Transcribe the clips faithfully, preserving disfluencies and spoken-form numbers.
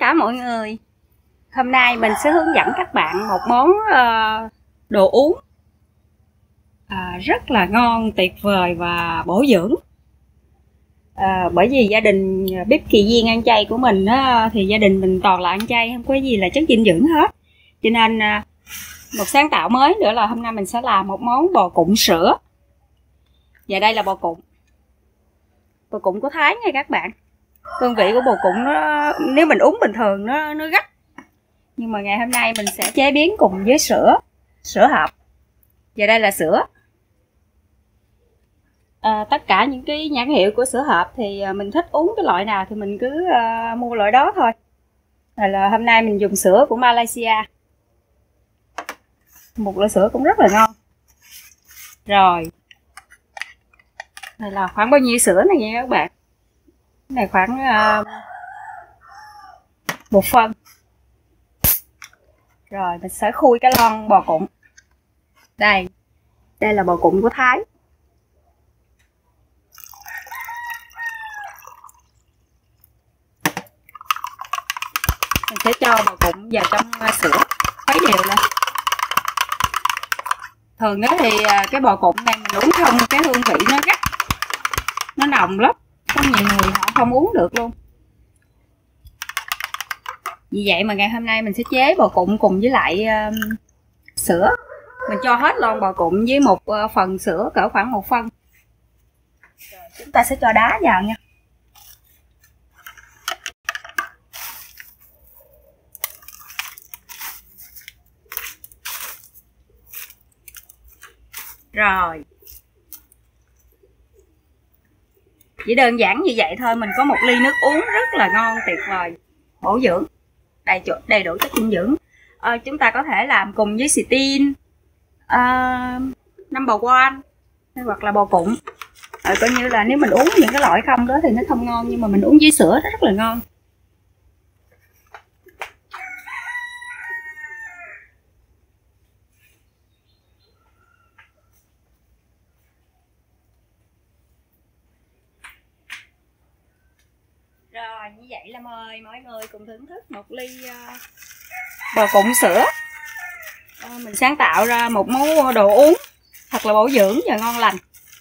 cả mọi người. Hôm nay mình sẽ hướng dẫn các bạn một món uh, đồ uống uh, rất là ngon, tuyệt vời và bổ dưỡng. Uh, bởi vì gia đình bếp Kỳ Duyên ăn chay của mình uh, thì gia đình mình toàn là ăn chay, không có gì là chất dinh dưỡng hết. Cho nên uh, một sáng tạo mới nữa là hôm nay mình sẽ làm một món bò cụng sữa. Và đây là bò cụng. Bò cụng của Thái nha các bạn. Hương vị của bò cụng nó, nếu mình uống bình thường nó nó gắt. Nhưng mà ngày hôm nay mình sẽ chế biến cùng với sữa, sữa hộp. Và đây là sữa. À, tất cả những cái nhãn hiệu của sữa hộp thì mình thích uống cái loại nào thì mình cứ uh, mua loại đó thôi. Rồi là hôm nay mình dùng sữa của Malaysia. Một loại sữa cũng rất là ngon. Rồi. Đây là khoảng bao nhiêu sữa này nha các bạn. Cái này khoảng uh, một phân. Rồi mình sẽ khui cái lon bò cụng. Đây. Đây là bò cụng của Thái. Mình sẽ cho bò cụng vào trong sữa, khuấy đều lên. Thường đó thì cái bò cụng này mình uống không cái hương vị nó gắt, nó nồng lắm, có nhiều người họ không uống được luôn. Vì vậy mà ngày hôm nay mình sẽ chế bò cụng cùng với lại uh, sữa. Mình cho hết lon bò cụng với một uh, phần sữa cỡ khoảng một phân. Rồi, chúng ta sẽ cho đá vào nha. Rồi. Chỉ đơn giản như vậy thôi, mình có một ly nước uống rất là ngon, tuyệt vời, bổ dưỡng, đầy đầy đủ chất dinh dưỡng. À, chúng ta có thể làm cùng với Sting, uh, number one hoặc là bò cụng. À, coi như là nếu mình uống những cái loại không đó thì nó không ngon, nhưng mà mình uống với sữa nó rất là ngon. Rồi như vậy là mời mọi người cùng thưởng thức một ly uh, bò cụng sữa. uh, Mình sáng tạo ra một món đồ uống thật là bổ dưỡng và ngon lành.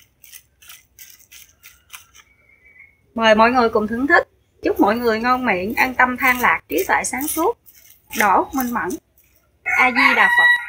Mời mọi người cùng thưởng thức. Chúc mọi người ngon miệng, an tâm than lạc, trí tuệ sáng suốt, đầu óc minh mẫn. A Di Đà Phật.